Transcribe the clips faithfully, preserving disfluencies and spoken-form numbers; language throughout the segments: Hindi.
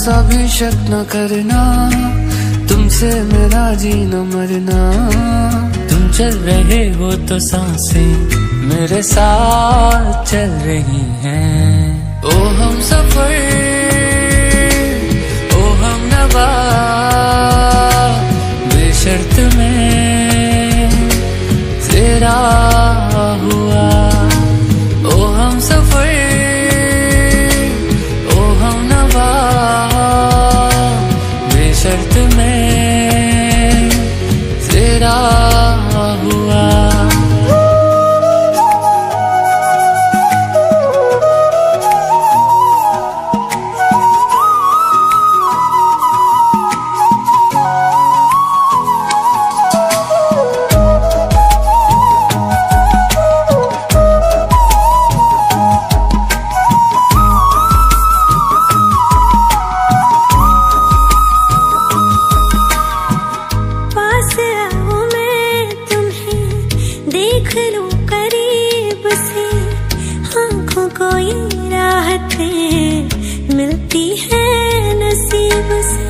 सा भी शक न करना, तुमसे मेरा जीना मरना। तुम चल रहे हो तो सांसें मेरे साथ चल रही हैं। ओ हम सफर, ओ हम नवा, बेशर्त में तेरा हुआ। ओ हम सफर, ओ हम नवा, बेशर्त में तेरा हुआ। कोई राहतें मिलती है नसीब से।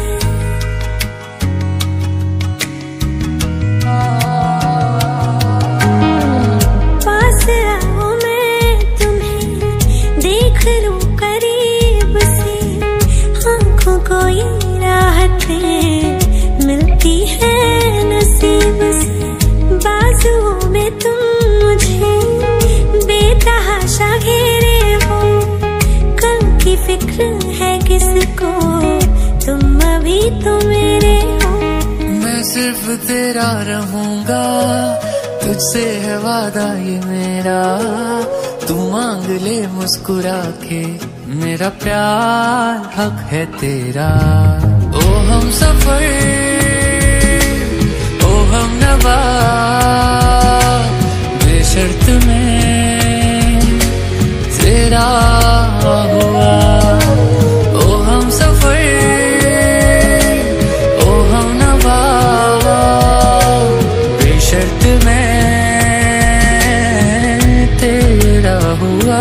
पास आओ मैं तुम्हें देख लूं करीब से, आँखों को ये राहतें मिलती है नसीब से। बाजुओं में तुम मुझे बेतहाशा घेरे हो, कल की फिक्र है किसको, तुम अभी तो मेरे हो। मैं सिर्फ तेरा रहूंगा, तुझसे है वादा ये मेरा। तू मांग ले मुस्कुरा के, मेरा प्यार हक है तेरा। ओ हम सफर, ओ हम नवा, बेशर्त में तेरा हुआ। ओ हम सफर, ओ हम नवा, बेशर्त में तेरा हुआ।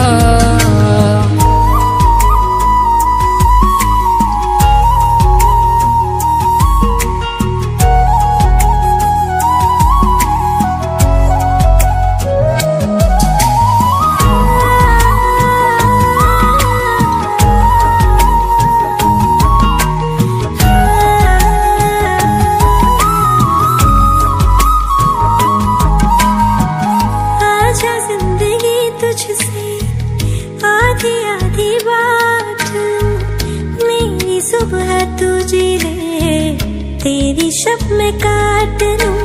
आधी आधी बात मेरी सुबह तू जी ले, तेरी शब में काट लूं।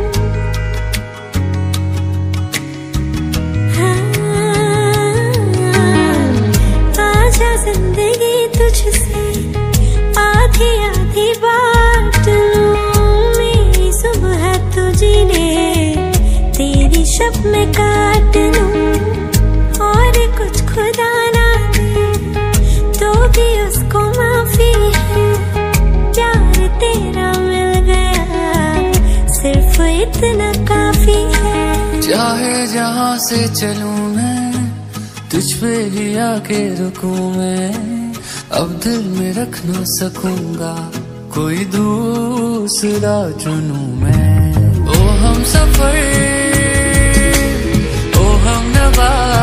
आजा जिंदगी तुझसे आधी आधी बात लूं, मेरी सुबह तू जी ले, तेरी शब में काट लूं। और कुछ खुदा ना दे तो भी उसको माफी है, प्यार तेरा मिल गया सिर्फ इतना काफी है। चाहे जहाँ से चलूं मैं, तुझ पे ही आके रुकूं मैं। अब दिल में रख ना सकूंगा, कोई दूसरा चुनूं मैं। ओ हम सफर, ओ हम नवा,